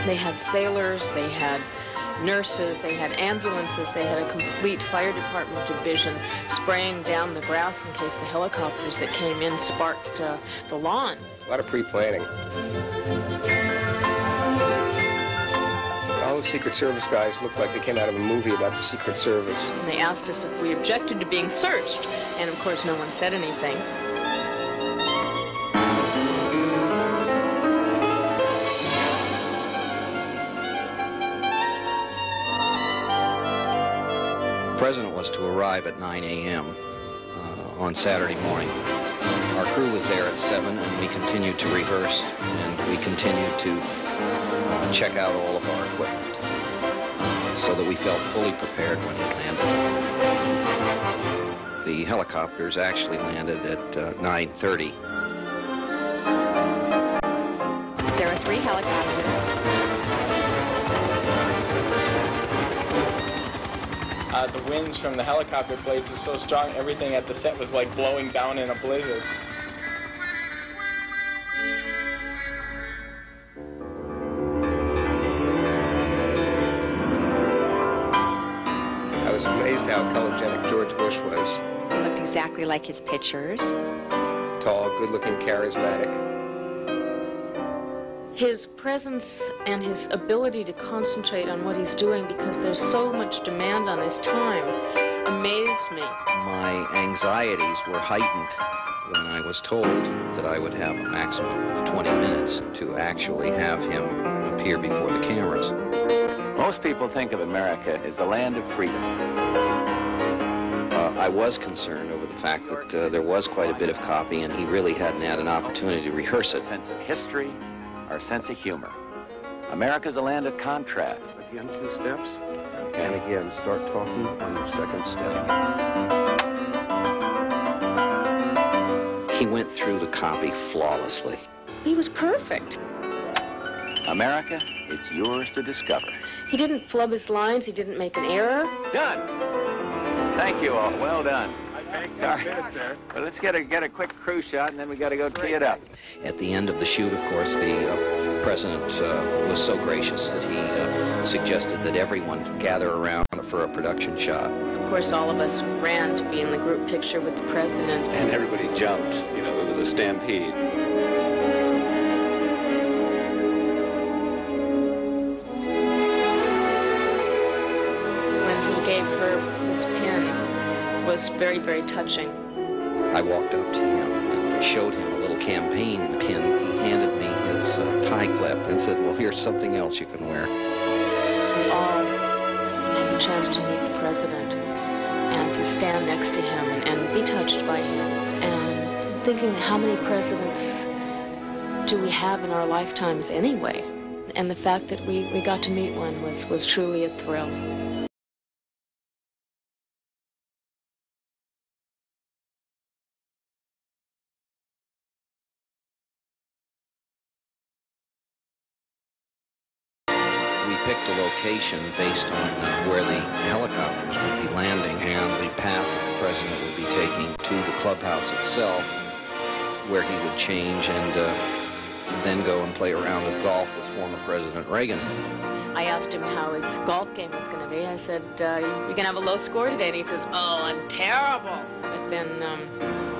They had sailors, they had nurses, they had ambulances, they had a complete fire department division spraying down the grass in case the helicopters that came in sparked the lawn. A lot of pre-planning. All the Secret Service guys looked like they came out of a movie about the Secret Service. And they asked us if we objected to being searched, and of course no one said anything. The president was to arrive at 9 a.m. On Saturday morning. Our crew was there at 7, and we continued to rehearse, and we continued to check out all of our equipment so that we felt fully prepared when he landed. The helicopters actually landed at 9:30. There are 3 helicopters. The winds from the helicopter blades are so strong, everything at the set was like blowing down in a blizzard. I was amazed how telegenic George Bush was. He looked exactly like his pictures. Tall, good-looking, charismatic. His presence and his ability to concentrate on what he's doing, because there's so much demand on his time, amazed me. My anxieties were heightened when I was told that I would have a maximum of 20 minutes to actually have him appear before the cameras. Most people think of America as the land of freedom. I was concerned over the fact that there was quite a bit of copy, and he really hadn't had an opportunity to rehearse it. Our sense of history, our sense of humor. America's a land of contrast. Again, 2 steps. Okay. And again, start talking on your 2nd step. He went through the copy flawlessly. He was perfect. America, it's yours to discover. He didn't flub his lines, he didn't make an error. Done. Thank you all. Well done. Sorry. Well, let's get a quick crew shot, and then we got to go tee it up. At the end of the shoot, of course, the president was so gracious that he suggested that everyone gather around for a production shot. Of course, all of us ran to be in the group picture with the president. And everybody jumped. You know, it was a stampede. When he gave her his pin, was very, very touching. I walked up to him and showed him a little campaign pin. He handed me his tie clip and said, well, here's something else you can wear. We all had the chance to meet the president and to stand next to him and be touched by him. And thinking, how many presidents do we have in our lifetimes anyway? And the fact that we got to meet one was truly a thrill. We picked a location based on where the helicopters would be landing and the path that the president would be taking to the clubhouse itself, where he would change and then go and play around with golf with former President Reagan. I asked him how his golf game was going to be. I said, you're going to have a low score today? And he says, oh, I'm terrible. But then